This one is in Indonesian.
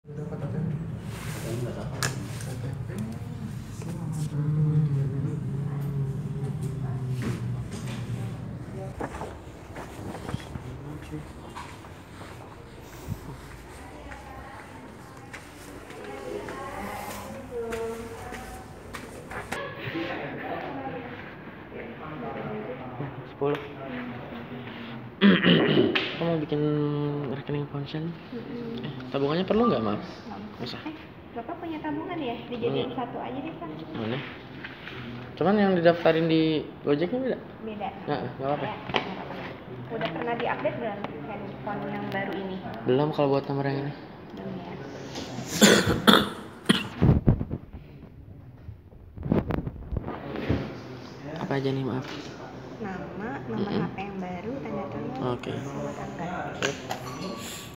Dapat ATM? Enggak tahu. ATM. Sepuluh. Kamu bikin rekening ponsel? Tabungannya perlu nggak, maaf? Masa? Bapak punya tabungan ya? Dijadiin satu aja deh, Pak. Mana? Cuman yang didaftarin di Gojeknya beda? Beda. Nggak apa-apa. Ya, nggak apa-apa. Udah pernah diupdate belum handphone yang baru ini? Belum kalau buat nomor yang ini. Belum ya. Apa aja nih, maaf? Nama, nomor HP yang baru, tanda tangan, Oke. sama tanggal.